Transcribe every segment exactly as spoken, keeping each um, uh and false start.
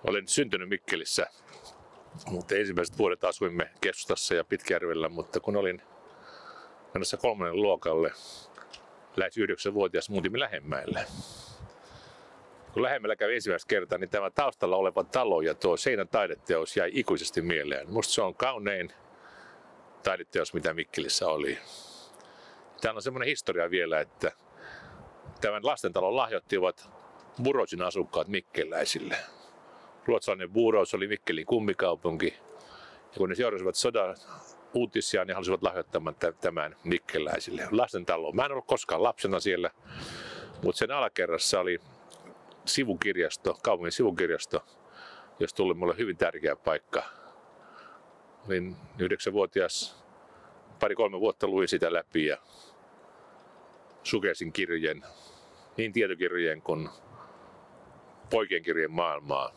Olen syntynyt Mikkelissä, mutta ensimmäiset vuodet asuimme keskustassa ja Pitkäjärvellä, mutta kun olin menossa kolmannen luokalle, lähes yhdeksänvuotias muutimme Lähemmäelle. Kun Lähemmällä kävi ensimmäistä kertaa, niin tämä taustalla oleva talo ja tuo seinän taideteos jäi ikuisesti mieleen. Musta se on kaunein taideteos, mitä Mikkelissä oli. Täällä on semmoinen historia vielä, että tämän lastentalon lahjoittivat Burosin asukkaat mikkeläisille. Ruotsalainen Buros oli Mikkelin kummikaupunki. Ja kun ne seurasivat sodan uutisia, niin halusivat lahjoittamaan tämän mikkeläisille. Lastentalo. Mä en ollut koskaan lapsena siellä, mutta sen alakerrassa oli sivukirjasto, kaupungin sivukirjasto, jos tuli mulle hyvin tärkeä paikka. Olin yhdeksänvuotias, pari-kolme vuotta luin sitä läpi ja sukelsin kirjojen, niin tietokirjojen kuin poikien kirjojen maailmaa.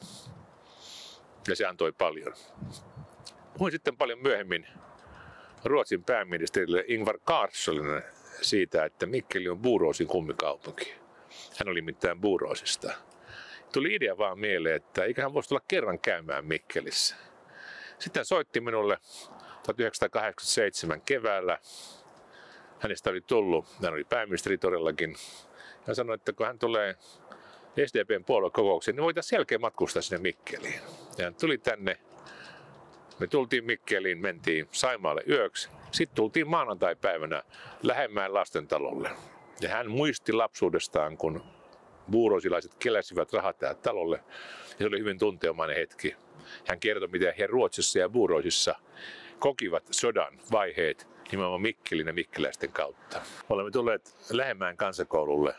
Ja se antoi paljon. Puhuin sitten paljon myöhemmin Ruotsin pääministerille Ingvar Carlssonille siitä, että Mikkeli on Burosin kummikaupunki. Hän oli mitään Burosista. Tuli idea vaan mieleen, että eiköhän voisi tulla kerran käymään Mikkelissä. Sitten hän soitti minulle tuhatyhdeksänsataakahdeksankymmentäseitsemän keväällä. Hänestä oli tullut, hän oli pääministeri todellakin. Hän sanoi, että kun hän tulee S D P:n puoluekokoukseen, niin voitaisiin jälkeen matkustaa sinne Mikkeliin. Ja hän tuli tänne. Me tultiin Mikkeliin, mentiin Saimaalle yöksi. Sitten tultiin maanantai-päivänä Lähemmäen lastentalolle. Ja hän muisti lapsuudestaan, kun buurosilaiset keläsivät rahat tähän talolle. Ja se oli hyvin tunteomainen hetki. Hän kertoi, miten he Ruotsissa ja Buurosissa kokivat sodan vaiheet nimenomaan Mikkelin ja mikkeläisten kautta. Olemme tulleet Lähemmäen kansakoululle.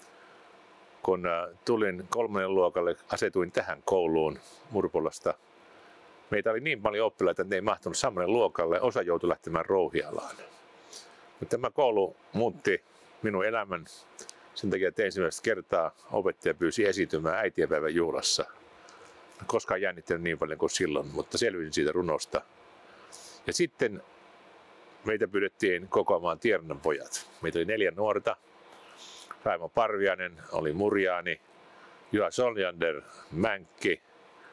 Kun tulin kolmannen luokalle, asetuin tähän kouluun Murpolasta. Meitä oli niin paljon oppilaita, että ne ei mahtunut samalle luokalle. Osa joutui lähtemään Rouhialaan. Mutta tämä koulu muutti minun elämän sen takia, että ensimmäistä kertaa opettaja pyysi esiintymään äitienpäivän juhlassa. En koskaan jännittänyt niin paljon kuin silloin, mutta selvisin siitä runosta. Ja sitten meitä pyydettiin kokoamaan Tiernan pojat. Meitä oli neljä nuorta. Raimo Parviainen oli Murjaani, Juha Soljander, Mänkki,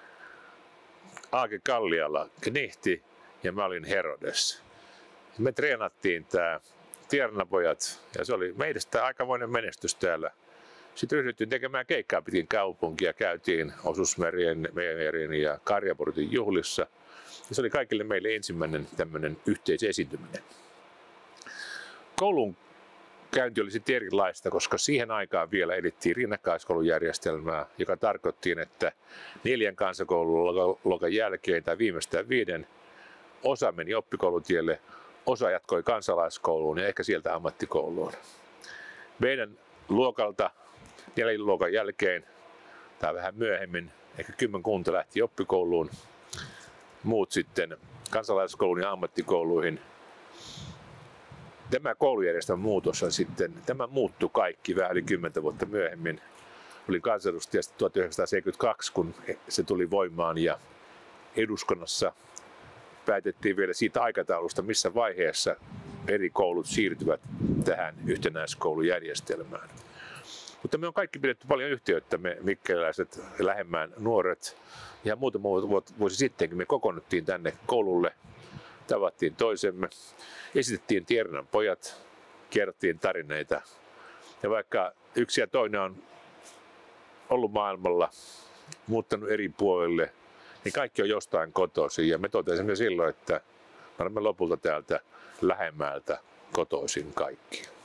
Aake Kalliala, Knihti ja mä olin Herodes. Me treenattiin tää Tiernapojat ja se oli meistä aikamoinen menestys täällä. Sitten ryhdyttiin tekemään keikkaa pitkin kaupunkia, käytiin Osuusmerien, Meijerin ja Karjaportin juhlissa. Ja se oli kaikille meille ensimmäinen tämmöinen yhteisesiintyminen. Koulun käynti oli sitten erilaista, koska siihen aikaan vielä edittiin rinnakkaiskoulujärjestelmää, joka tarkoitti, että neljän kansakoululuokan jälkeen tai viimeistään viiden osa meni oppikoulutielle, osa jatkoi kansalaiskouluun ja ehkä sieltä ammattikouluun. Meidän luokalta neljän luokan jälkeen tai vähän myöhemmin, ehkä kymmenkunta lähti oppikouluun, muut sitten kansalaiskouluun ja ammattikouluihin. Tämä koulujärjestelmän muutos on sitten, tämä muuttui kaikki vähän yli kymmentä vuotta myöhemmin. Olin kansanedustaja tuhatyhdeksänsataaseitsemänkymmentäkaksi, kun se tuli voimaan ja eduskunnassa päätettiin vielä siitä aikataulusta, missä vaiheessa eri koulut siirtyvät tähän yhtenäiskoulujärjestelmään. Mutta me on kaikki pidetty paljon yhteyttä, me mikkeläiset Lähemmäen nuoret. Ihan muutama vuosi sittenkin me kokoonnuttiin tänne koululle, tavattiin toisemme, esitettiin Tiernan pojat, kerrottiin tarineita. Ja vaikka yksi ja toinen on ollut maailmalla, muuttanut eri puolille, niin kaikki on jostain kotoisin. Ja me totesimme silloin, että me olemme lopulta täältä Lähemmäeltä kotoisin kaikki.